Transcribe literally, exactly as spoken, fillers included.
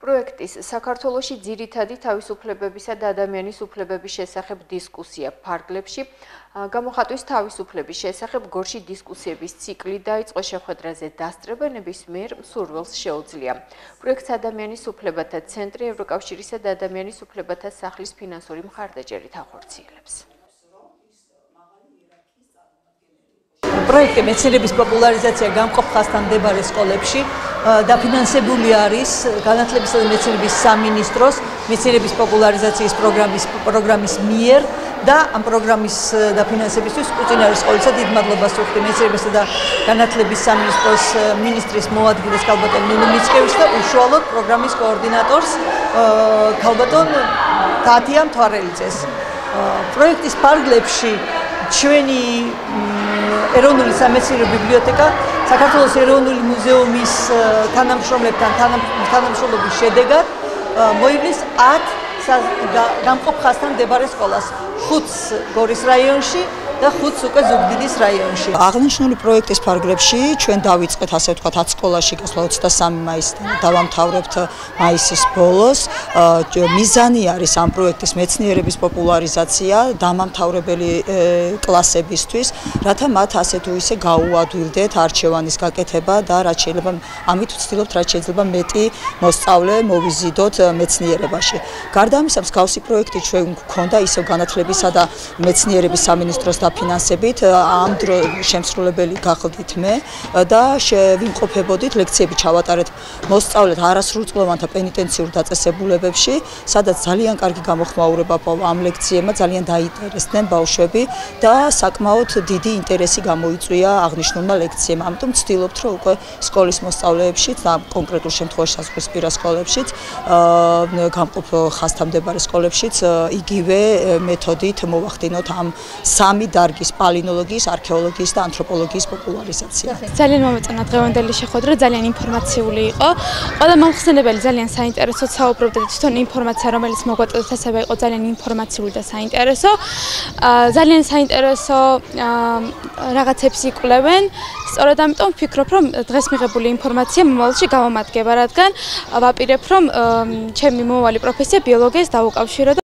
პროექტის საქართველოში ძირითადი თავისუფლებებისა და ადამიანის უფლებების შესახებ დისკუსია ფარგლებში გამოხატვის თავისუფლების შესახებ გორში დისკუსიების ციკლი დაიწყო შეხვედრაზე დასწრებენების მიერ მსურველს შეუძლია. პროექტს ადამიანის უფლებათა ცენტრი ევროკავშირისა და ადამიანის უფლებათა სახლის ფინანსური მხარდაჭერით ახორციელებს. პროექტი მეცნიერების პოპულარიზაცია გამყოფ ხასთან მდებარე სკოლებში დაფინანსებული არის განათლებისა და მეცნიერების სამინისტროს მეცნიერების პოპულარიზაციის პროგრამის პროგრამის მიერ და ამ პროგრამის დაფინანსებისთვის უწინარი სკოლისა დიდ მადლობას ვუხდი მეცნიერებისა და განათლების სამინისტროს მინისტრის მოადგილეს ქალბატონ ნინო მიცკევის და უშუალოდ პროგრამის კოორდინატორს ქალბატონ თათია მთვარელიძეს. პროექტის ფარგლებში ჩვენი ეროვნული სამეცნიერო ბიბლიოთეკა საქართველოს ეროვნული მუზეუმის თანამშრომლებთან თანამშრომლობის შედეგად მოივლის ათ გამყოფ ხასთან მდებარე სკოლას, ხუთს გორის რაიონში და ხუთს უკვე ზუგდიდის რაიონში. აღნიშნული პროექტის ფარგლებში ჩვენ დავიწყეთ ასე ვთქვათ ათ სკოლაში გასვლა ოცდასამი მაისიდან დავამთავრებთ მაისის ბოლოს. მიზანი არის ამ პროექტის მეცნიერების პოპულარიზაცია დამამთავრებელი კლასებისთვის, რათა მათ ასე თუ ისე გაუადვილდეთ არჩევანის გაკეთება და რაც შეიძლება ამით ვცდილობთ რაც შეიძლება მეტი მოსწავლე მოვიზიდოთ მეცნიერებაში. გარდა ამისა მსგავსი პროექტი ჩვენ გვქონდა ისევ განათლებისა და მეცნიერების სამინისტროს დაფინანსებით, ამ დროს შემსრულებელი გახდით მე და ვიმყოფებოდით ლექციები ჩავატარეთ მოსწავლეთ არასრულწლოვანთა პენიტენციურ დაწესებულებებში, სადაც ძალიან კარგი გამოხმაურება პოვა ამ ლექციებმა, ძალიან დაინტერესდნენ ბავშვები და საკმაოდ დიდი ინტერესი გამოიწვია აღნიშნულმა ლექციებმა. ამიტომ ვცდილობთ, რომ უკვე სკოლის მოსწავლეებშიც და კონკრეტულ შემთხვევაში საზღვარგარეთ სკოლებშიც, გამყოფ ხასთან მდებარე სკოლებშიც იგივე მეთოდით მოვახდინოთ ამ სამი დარგის პალინოლოგიის, არქეოლოგიის და ანთროპოლოგიის პოპულარიზაცია. ძალიან მომეწონა დღევანდელი შეხვედრა, ძალიან ინფორმაციული იყო. ყველა მომხსენებელი ძალიან საინტერესოდ საუბრობდა და თვითონ ინფორმაცია, რომელიც მოგვაწოდეთ, ასევე იყო ძალიან ინფორმაციული და საინტერესო. ძალიან საინტერესო რაღაცებს იკვლევენ. სწორედ ამიტომ ვფიქრობ, რომ დღეს მიღებული ინფორმაცია მომავალში გამომადგება, რადგან ვაპირებ, რომ ჩემი მომავალი პროფესია ბიოლოგიას დაუკავშირო.